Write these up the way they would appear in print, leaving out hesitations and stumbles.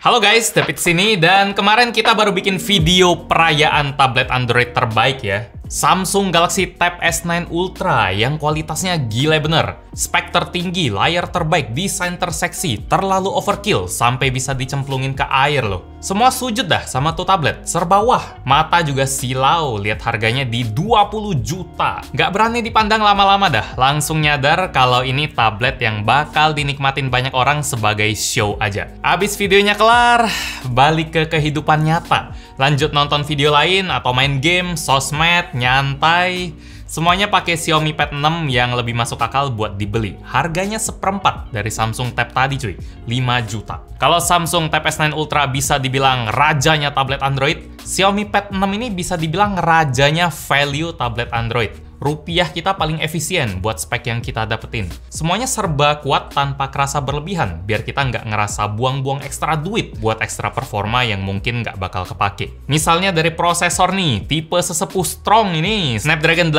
Halo guys, David sini, dan kemarin kita baru bikin video perayaan tablet Android terbaik ya. Samsung Galaxy Tab S9 Ultra yang kualitasnya gila bener. Spek tertinggi, layar terbaik, desain terseksi, terlalu overkill sampai bisa dicemplungin ke air loh. Semua sujud dah sama tuh tablet, serba wah. Mata juga silau, lihat harganya di 20 juta. Nggak berani dipandang lama-lama dah, langsung nyadar kalau ini tablet yang bakal dinikmatin banyak orang sebagai show aja. Abis videonya kelar, balik ke kehidupan nyata. Lanjut nonton video lain atau main game, sosmed, nyantai. Semuanya pakai Xiaomi Pad 6 yang lebih masuk akal buat dibeli. Harganya seperempat dari Samsung Tab tadi cuy, 5 juta. Kalau Samsung Tab S9 Ultra bisa dibilang rajanya tablet Android, Xiaomi Pad 6 ini bisa dibilang rajanya value tablet Android. Rupiah kita paling efisien buat spek yang kita dapetin. Semuanya serba kuat tanpa kerasa berlebihan, biar kita nggak ngerasa buang-buang ekstra duit buat ekstra performa yang mungkin nggak bakal kepake. Misalnya dari prosesor nih, tipe sesepuh strong ini, Snapdragon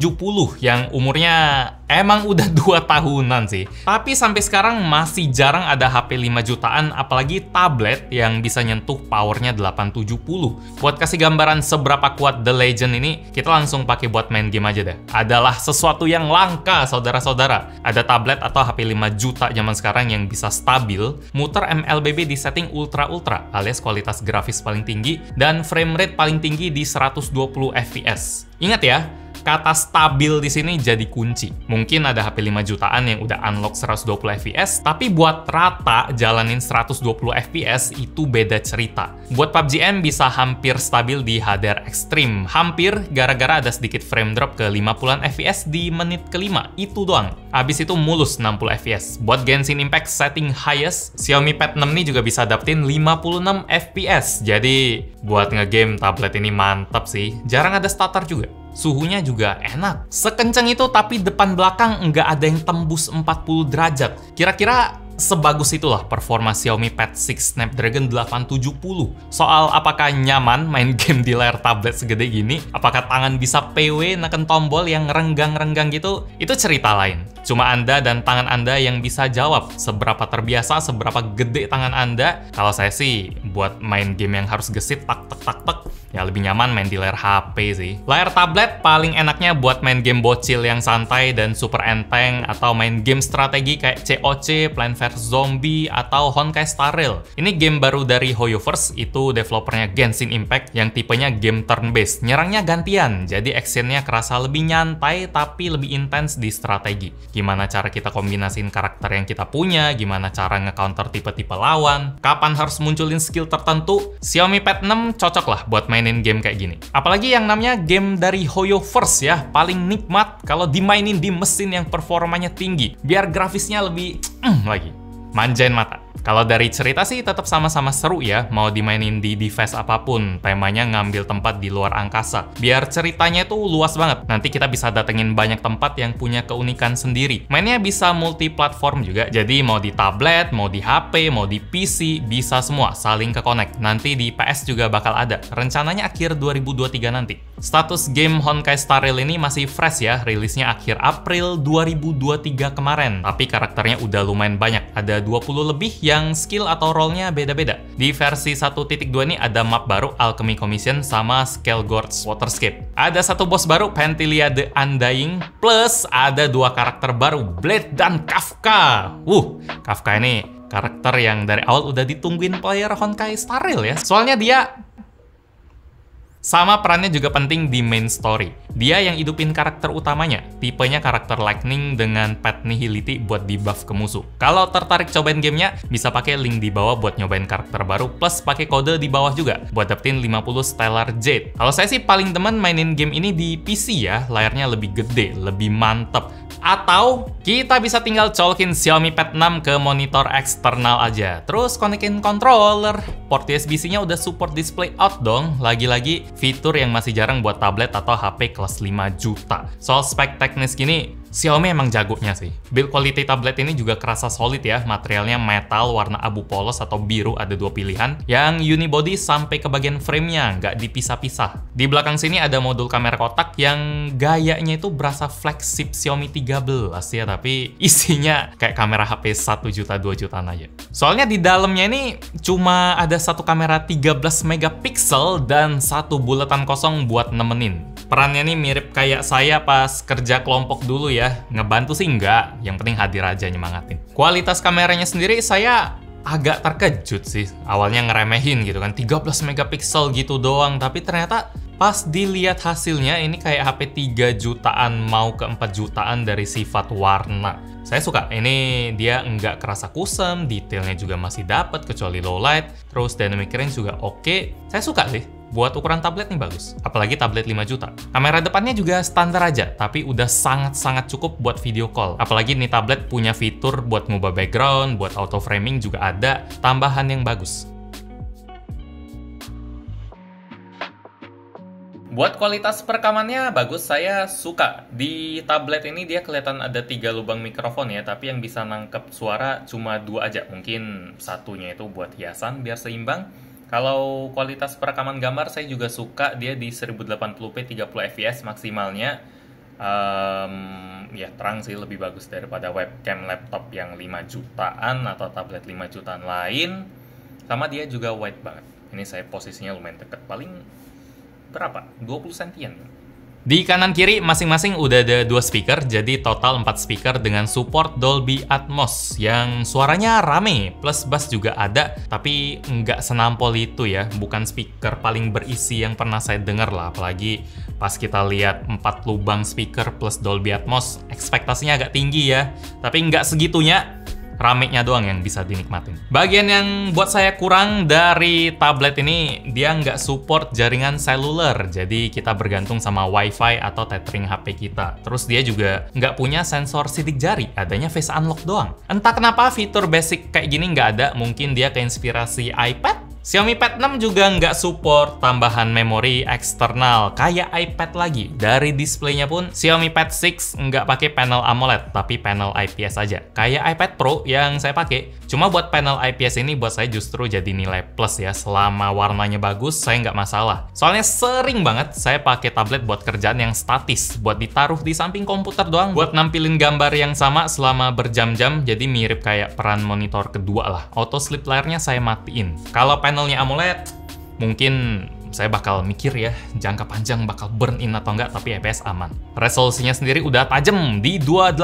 870 yang umurnya emang udah 2 tahunan sih. Tapi sampai sekarang masih jarang ada HP 5 jutaan, apalagi tablet yang bisa nyentuh powernya 870. Buat kasih gambaran seberapa kuat The Legend ini, kita langsung pakai buat main game aja deh. Adalah sesuatu yang langka, saudara-saudara. Ada tablet atau HP 5 juta zaman sekarang yang bisa stabil, muter MLBB di setting ultra-ultra, alias kualitas grafis paling tinggi, dan frame rate paling tinggi di 120 fps. Ingat ya, kata stabil di sini jadi kunci. Mungkin ada HP 5 jutaan yang udah unlock 120 fps, tapi buat rata jalanin 120 fps itu beda cerita. Buat PUBG M bisa hampir stabil di HDR ekstrim. Hampir gara-gara ada sedikit frame drop ke 50-an fps di menit kelima, itu doang. Abis itu mulus 60 fps. Buat Genshin Impact setting highest, Xiaomi Pad 6 ini juga bisa dapetin 56 fps. Jadi buat ngegame tablet ini mantap sih. Jarang ada stutter juga. Suhunya juga enak. Sekencang itu tapi depan belakang nggak ada yang tembus 40 derajat. Kira-kira sebagus itulah performa Xiaomi Pad 6 Snapdragon 870. Soal apakah nyaman main game di layar tablet segede gini, apakah tangan bisa PW neken tombol yang renggang-renggang gitu, itu cerita lain. Cuma Anda dan tangan Anda yang bisa jawab seberapa terbiasa, seberapa gede tangan Anda. Kalau saya sih buat main game yang harus gesit tak, ya lebih nyaman main di layar HP sih. Layar tablet paling enaknya buat main game bocil yang santai dan super enteng, atau main game strategi kayak COC, Plants vs Zombie, atau Honkai Star Rail. Ini game baru dari HoYoverse, itu developernya Genshin Impact yang tipenya game turn-based. Nyerangnya gantian, jadi actionnya kerasa lebih nyantai tapi lebih intens di strategi. Gimana cara kita kombinasin karakter yang kita punya, gimana cara nge-counter tipe-tipe lawan, kapan harus munculin skill tertentu, Xiaomi Pad 6 cocok lah buat mainin game kayak gini. Apalagi yang namanya game dari HoYoverse ya, paling nikmat kalau dimainin di mesin yang performanya tinggi, biar grafisnya lebih lagi, manjain mata. Kalau dari cerita sih tetap sama-sama seru ya, mau dimainin di device apapun, temanya ngambil tempat di luar angkasa. Biar ceritanya tuh luas banget, nanti kita bisa datengin banyak tempat yang punya keunikan sendiri. Mainnya bisa multi-platform juga, jadi mau di tablet, mau di HP, mau di PC, bisa semua saling ke-connect. Nanti di PS juga bakal ada, rencananya akhir 2023 nanti. Status game Honkai Star Rail ini masih fresh ya, rilisnya akhir April 2023 kemarin. Tapi karakternya udah lumayan banyak, ada 20 lebih yang skill atau role-nya beda-beda. Di versi 1.2 ini ada map baru Alchemy Commission sama Skullgorge Waterscape. Ada satu boss baru Pantilia the Undying, plus ada 2 karakter baru Blade dan Kafka. Kafka ini karakter yang dari awal udah ditungguin player Honkai Star Rail ya. Soalnya dia sama perannya juga penting di main story. Dia yang hidupin karakter utamanya, tipenya karakter Lightning dengan pet Nihility buat debuff ke musuh. Kalau tertarik cobain gamenya, bisa pakai link di bawah buat nyobain karakter baru, plus pakai kode di bawah juga buat dapetin 50 Stellar Jade. Kalau saya sih paling demen mainin game ini di PC ya, layarnya lebih gede, lebih mantep. Atau kita bisa tinggal colokin Xiaomi Pad 6 ke monitor eksternal aja, terus konekin controller. Port USB-C-nya udah support display out dong, lagi-lagi fitur yang masih jarang buat tablet atau HP kelas 5 juta. Soal spek teknis gini, Xiaomi emang jagonya sih. Build quality tablet ini juga kerasa solid ya. Materialnya metal warna abu polos atau biru, ada dua pilihan. Yang unibody sampai ke bagian frame-nya, nggak dipisah-pisah. Di belakang sini ada modul kamera kotak yang gayanya itu berasa flagship Xiaomi 13 ya, tapi isinya kayak kamera HP 1 juta 2 jutaan aja. Soalnya di dalamnya ini cuma ada satu kamera 13 megapiksel dan satu buletan kosong buat nemenin. Perannya nih mirip kayak saya pas kerja kelompok dulu ya. Ngebantu sih enggak, yang penting hadir aja nyemangatin. Kualitas kameranya sendiri saya agak terkejut sih. Awalnya ngeremehin gitu kan, 13 megapiksel gitu doang. Tapi ternyata pas dilihat hasilnya ini kayak HP 3 jutaan mau ke 4 jutaan dari sifat warna. Saya suka, ini dia nggak kerasa kusam, detailnya juga masih dapat kecuali low light, terus dynamic range juga oke. Saya suka sih. Buat ukuran tablet nih bagus, apalagi tablet 5 juta. Kamera depannya juga standar aja, tapi udah sangat-sangat cukup buat video call. Apalagi nih tablet punya fitur buat ngubah background, buat auto framing juga ada, tambahan yang bagus. Buat kualitas perekamannya bagus, saya suka. Di tablet ini dia kelihatan ada 3 lubang mikrofon ya, tapi yang bisa nangkep suara cuma 2 aja. Mungkin satunya itu buat hiasan biar seimbang. Kalau kualitas perekaman gambar saya juga suka, dia di 1080p 30 fps maksimalnya. Ya terang sih, lebih bagus daripada webcam laptop yang 5 jutaan atau tablet 5 jutaan lain. Sama dia juga wide banget. Ini saya posisinya lumayan dekat, paling berapa? 20 sentian. Di kanan kiri masing-masing udah ada 2 speaker, jadi total 4 speaker dengan support Dolby Atmos yang suaranya rame, plus bass juga ada, tapi nggak senampol itu ya, bukan speaker paling berisi yang pernah saya dengar lah, apalagi pas kita lihat 4 lubang speaker plus Dolby Atmos, ekspektasinya agak tinggi ya, tapi nggak segitunya. Ramenya doang yang bisa dinikmatin. Bagian yang buat saya kurang dari tablet ini, dia nggak support jaringan seluler, jadi kita bergantung sama WiFi atau tethering HP kita. Terus dia juga nggak punya sensor sidik jari, adanya face unlock doang. Entah kenapa fitur basic kayak gini nggak ada, mungkin dia keinspirasi iPad. Xiaomi Pad 6 juga nggak support tambahan memori eksternal kayak iPad lagi. Dari displaynya pun Xiaomi Pad 6 nggak pakai panel AMOLED, tapi panel IPS aja. Kayak iPad Pro yang saya pakai. Cuma buat panel IPS ini buat saya justru jadi nilai plus ya. Selama warnanya bagus, saya nggak masalah. Soalnya sering banget saya pakai tablet buat kerjaan yang statis, buat ditaruh di samping komputer doang, buat nampilin gambar yang sama selama berjam-jam, jadi mirip kayak peran monitor kedua lah. Auto sleep layarnya saya matiin. Kalau panelnya AMOLED, mungkin saya bakal mikir ya, jangka panjang bakal burn in atau enggak, tapi IPS aman. Resolusinya sendiri udah tajam di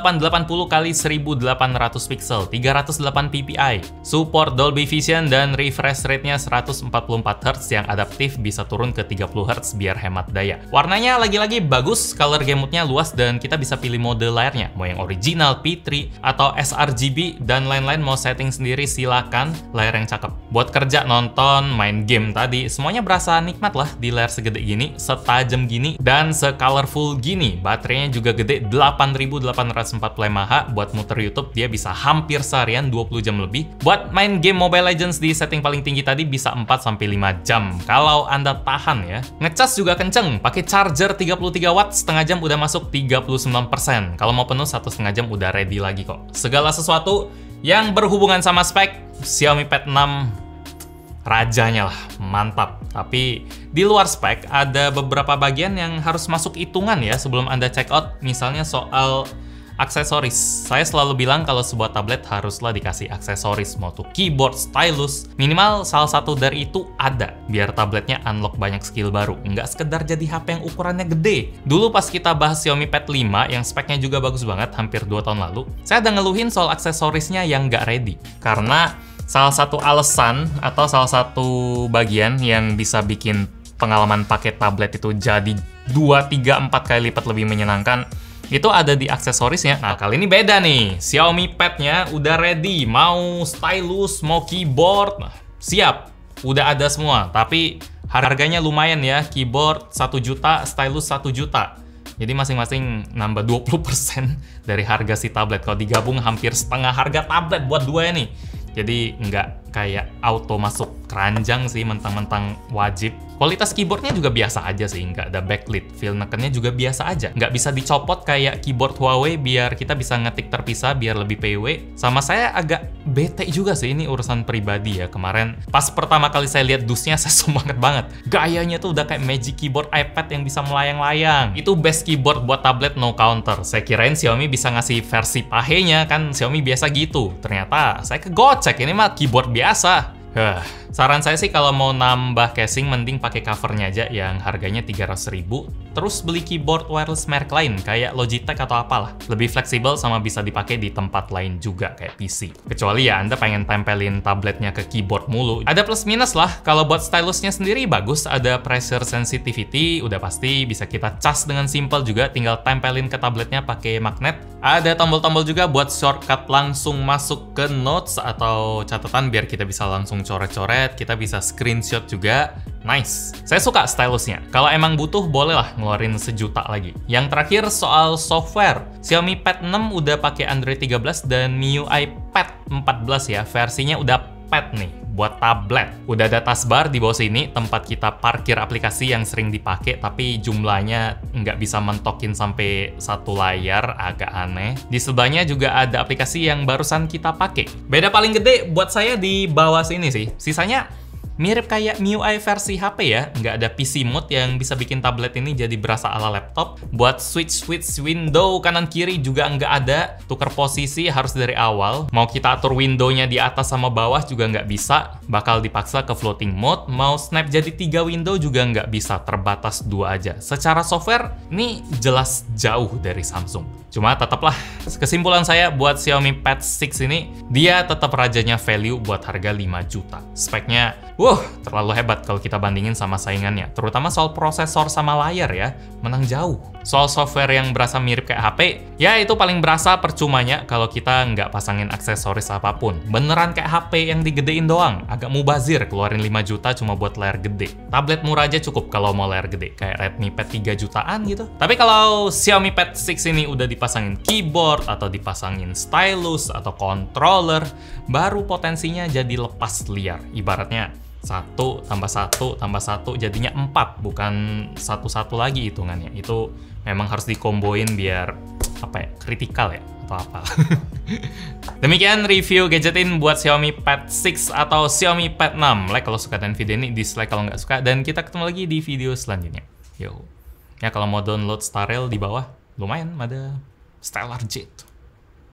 2880x1800 pixel, 308 ppi. Support Dolby Vision dan refresh rate-nya 144 Hz yang adaptif bisa turun ke 30 Hz biar hemat daya. Warnanya lagi-lagi bagus, color gamut-nya luas dan kita bisa pilih mode layarnya, mau yang original, P3, atau sRGB, dan lain-lain mau setting sendiri silakan, layar yang cakep. Buat kerja, nonton, main game tadi, semuanya berasa nikmat lah di layar segede gini, setajam gini, dan se-colorful gini. Baterainya juga gede, 8840 mAh. Buat muter YouTube dia bisa hampir seharian, 20 jam lebih. Buat main game Mobile Legends di setting paling tinggi tadi bisa 4-5 jam. Kalau Anda tahan ya. Ngecas juga kenceng, pakai charger 33 watt, setengah jam udah masuk 39%. Kalau mau penuh 1,5 jam udah ready lagi kok. Segala sesuatu yang berhubungan sama spek, Xiaomi Pad 6 rajanya lah, mantap. Tapi di luar spek ada beberapa bagian yang harus masuk hitungan ya sebelum Anda check out. Misalnya soal aksesoris. Saya selalu bilang kalau sebuah tablet haruslah dikasih aksesoris, mau tuh keyboard, stylus, minimal salah satu dari itu ada, biar tabletnya unlock banyak skill baru, nggak sekedar jadi HP yang ukurannya gede. Dulu pas kita bahas Xiaomi Pad 5 yang speknya juga bagus banget, hampir 2 tahun lalu, saya ada ngeluhin soal aksesorisnya yang nggak ready. Karena salah satu alasan atau salah satu bagian yang bisa bikin pengalaman pakai tablet itu jadi 2, 3, 4 kali lipat lebih menyenangkan, itu ada di aksesorisnya. Nah, kali ini beda nih. Xiaomi Pad-nya udah ready. Mau stylus, mau keyboard, siap. Udah ada semua. Tapi harganya lumayan ya. Keyboard 1 juta, stylus 1 juta. Jadi masing-masing nambah 20% dari harga si tablet. Kalau digabung hampir setengah harga tablet buat dua ini. Jadi nggak kayak auto masuk keranjang sih, mentang-mentang wajib. Kualitas keyboardnya juga biasa aja sih, nggak ada backlit. Feel nekennya juga biasa aja. Nggak bisa dicopot kayak keyboard Huawei biar kita bisa ngetik terpisah biar lebih PW. Sama saya agak bete juga sih, ini urusan pribadi ya. Kemarin pas pertama kali saya lihat dusnya, saya semangat banget. Gayanya tuh udah kayak Magic Keyboard iPad yang bisa melayang-layang. Itu best keyboard buat tablet no counter. Saya kirain Xiaomi bisa ngasih versi pahenya, kan Xiaomi biasa gitu. Ternyata saya kegocek, ini mah keyboard biasa. Saran saya sih kalau mau nambah casing mending pakai covernya aja yang harganya 300.000. Terus beli keyboard wireless merek lain kayak Logitech atau apalah. Lebih fleksibel sama bisa dipakai di tempat lain juga kayak PC. Kecuali ya Anda pengen tempelin tabletnya ke keyboard mulu. Ada plus minus lah. Kalau buat stylusnya sendiri bagus, ada pressure sensitivity, udah pasti bisa kita cas dengan simple juga, tinggal tempelin ke tabletnya pakai magnet. Ada tombol-tombol juga buat shortcut langsung masuk ke notes atau catatan biar kita bisa langsung coret-coret, kita bisa screenshot juga. Nice. Saya suka stylusnya. Kalau emang butuh, bolehlah ngeluarin sejuta lagi. Yang terakhir soal software. Xiaomi Pad 6 udah pakai Android 13 dan MIUI Pad 14 ya. Versinya udah Pad nih buat tablet. Udah ada taskbar di bawah sini, tempat kita parkir aplikasi yang sering dipakai, tapi jumlahnya nggak bisa mentokin sampai satu layar, agak aneh. Di sebelahnya juga ada aplikasi yang barusan kita pakai. Beda paling gede buat saya di bawah sini sih. Sisanya mirip kayak MIUI versi HP ya, nggak ada PC mode yang bisa bikin tablet ini jadi berasa ala laptop. Buat switch window kanan kiri juga nggak ada, tuker posisi harus dari awal. Mau kita atur windownya di atas sama bawah juga nggak bisa, bakal dipaksa ke floating mode. Mau snap jadi 3 window juga nggak bisa, terbatas 2 aja. Secara software, ini jelas jauh dari Samsung. Cuma tetaplah, kesimpulan saya buat Xiaomi Pad 6 ini, dia tetap rajanya value buat harga 5 juta. Speknya, terlalu hebat kalau kita bandingin sama saingannya. Terutama soal prosesor sama layar ya, menang jauh. Soal software yang berasa mirip kayak HP, ya itu paling berasa percumanya kalau kita nggak pasangin aksesoris apapun. Beneran kayak HP yang digedein doang, agak mubazir keluarin 5 juta cuma buat layar gede. Tablet murah aja cukup kalau mau layar gede, kayak Redmi Pad 3 jutaan gitu. Tapi kalau Xiaomi Pad 6 ini udah dipasangin keyboard, atau dipasangin stylus, atau controller, baru potensinya jadi lepas liar. Ibaratnya 1 tambah 1 tambah 1 jadinya 4, bukan 1-1 lagi hitungannya. Itu memang harus dikomboin biar apa ya, kritikal ya atau apa. Demikian review gadgetin buat Xiaomi Pad 6 atau Xiaomi Pad 6. Like kalau suka dan video ini, dislike kalau nggak suka, dan kita ketemu lagi di video selanjutnya. Yo. Ya kalau mau download Starrail di bawah lumayan ada Stellar Jet.